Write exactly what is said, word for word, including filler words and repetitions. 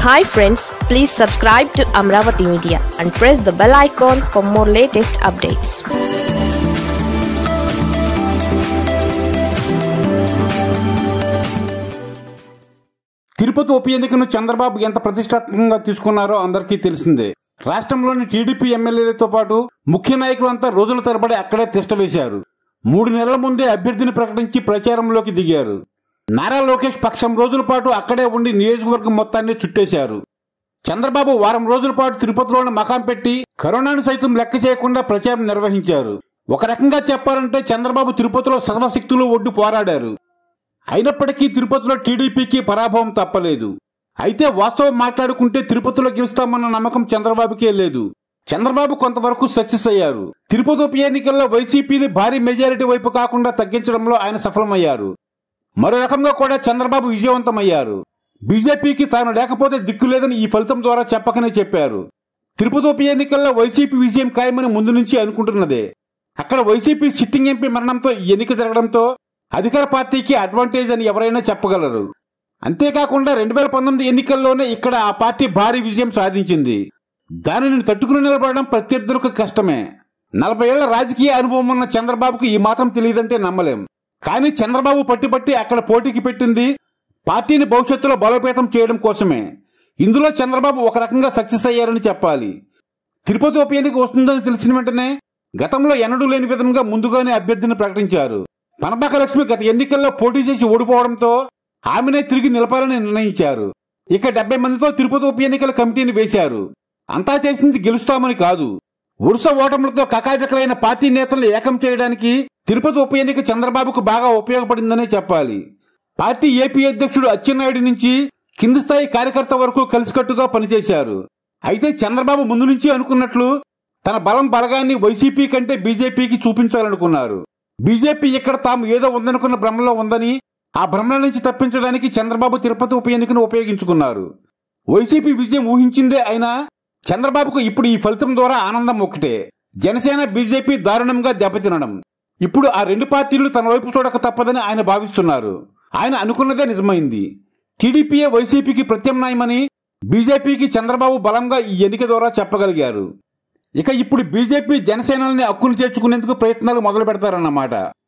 Hi friends, please subscribe to Amaravathi Media and press the bell icon for more latest updates. Tirupati ఉప ఎన్నికను చంద్రబాబు ఎంత ప్రతిష్టాత్మకంగా తీసుకున్నారో అందరికీ తెలిసిందే. రాష్ట్రంలోని టీడీపీ ఎమ్మెల్యేలతో పాటు ముఖ్య నాయకులంతా రోజుల తరబడి అక్కడే తిష్టవేశారు. మూడు నెలల ముందే అభ్యర్థిని ప్రకటించి ప్రచారంలోకి దిగారు. నారా లోకేష్ పక్షం రోజుల పాటు అక్కడే ఉండి నియోజకవర్గం మొత్తాన్ని చుట్టేశారు. చంద్రబాబు వారం రోజుల పాటు తిరుపతిలోని మకాం పెట్టి కరోనాను సైతం లెక్క చేయకుండా ప్రచారం నిర్వహించారు. ఒక రకంగా చెప్పాలంటే చంద్రబాబు తిరుపతిలో సర్వశక్తులు ఒడ్డు పోరాడారు. అయినప్పటికీ తిరుపతిలో టీడీపీకి పరాభవం తప్పలేదు. అయితే వాస్తవం మాట్లాడుకుంటే తిరుపతిలో గెలుస్తామన్న నమ్మకం చంద్రబాబుకే లేదు. చంద్రబాబు కొంతవరకు సక్సెస్ అయ్యారు. తిరుపతి ఉప ఎన్నికల్లో వైసీపీని భారీ మెజారిటీ వైపు కాకుండా తగ్గించడంలో ఆయన సఫలమయ్యారు. మరో రకంగా కూడా చంద్రబాబు విజయవంతమయ్యారు. బీజేపీకి తాను లేకపోతే దిక్కు లేదని ఈ ఫలితం ద్వారా చెప్పకనే చెప్పారు. తిరుపతి ఉప ఎన్నికల్లో వైసీపీ విజయం ఖాయమని ముందు నుంచి అనుకుంటున్నదే. అక్కడ వైసీపీ సిట్టింగ్ ఎంపీ మరణంతో ఈ ఎన్నిక జరగడంతో అధికార పార్టీకి అడ్వాంటేజ్ అని ఎవరైనా చెప్పగలరు. అంతేకాకుండా రెండు వేల పంతొమ్మిది ఎన్నికల్లోనే ఇక్కడ ఆ పార్టీ భారీ విజయం సాధించింది. దానిని తట్టుకుని నిలబడడం ప్రత్యర్థులకు కష్టమే. నలభై ఏళ్ల రాజకీయ అనుభవం ఉన్న చంద్రబాబుకు ఈ మాత్రం తెలియదంటే నమ్మలేం. కానీ చంద్రబాబు పట్టిపట్టి అక్కడ పోటీకి పెట్టింది పార్టీని భవిష్యత్తులో బలోపేతం చేయడం కోసమే. ఇందులో చంద్రబాబు ఒక రకంగా సక్సెస్ అయ్యారని చెప్పాలి. తిరుపతి ఉప ఎన్నిక వస్తుందని తెలిసిన వెంటనే గతంలో ఎన్నడూ లేని విధంగా ముందుగానే అభ్యర్థిని ప్రకటించారు. పనపాక లక్ష్మి గత ఎన్నికల్లో పోటీ చేసి ఓడిపోవడంతో ఆమెనే తిరిగి నిలపాలని నిర్ణయించారు. ఇక డెబ్బై మందితో తిరుపతి ఉప ఎన్నికల కమిటీని వేశారు. అంతా చేసింది గెలుస్తామని కాదు, వరుస ఓటములతో కకావికలైన పార్టీ నేతలు ఏకం చేయడానికి తిరుపతి ఉప ఎన్నిక చంద్రబాబుకు బాగా ఉపయోగపడిందనే చెప్పాలి. పార్టీ ఏపీ అధ్యక్షుడు అచ్చెన్నాయుడు నుంచి కింది స్థాయి కార్యకర్త వరకు కలిసికట్టుగా పనిచేశారు. అయితే చంద్రబాబు ముందు నుంచి అనుకున్నట్లు తన బలం బలగాన్ని వైసీపీ కంటే బీజేపీకి చూపించాలనుకున్నారు. బీజేపీ ఇక్కడ తాము ఏదో ఉందనుకున్న భ్రమలో ఉందని, ఆ భ్రమల నుంచి తప్పించడానికి చంద్రబాబు తిరుపతి ఉప ఎన్నికను ఉపయోగించుకున్నారు. వైసీపీ విజయం ఊహించిందే అయినా చంద్రబాబుకు ఇప్పుడు ఈ ఫలితం ద్వారా ఆనందం ఒకటే. జనసేన బీజేపీ దారుణంగా దెబ్బతినడం. ఇప్పుడు ఆ రెండు పార్టీలు తన వైపు చూడక తప్పదని ఆయన భావిస్తున్నారు. ఆయన అనుకున్నదే నిజమైంది. టీడీపీయే వైసీపీకి ప్రత్యామ్నాయమని బీజేపీకి చంద్రబాబు బలంగా ఈ ఎన్నిక ద్వారా చెప్పగలిగారు. ఇక ఇప్పుడు బీజేపీ జనసేనల్ని అక్కును చేర్చుకునేందుకు ప్రయత్నాలు మొదలు పెడతారన్నమాట.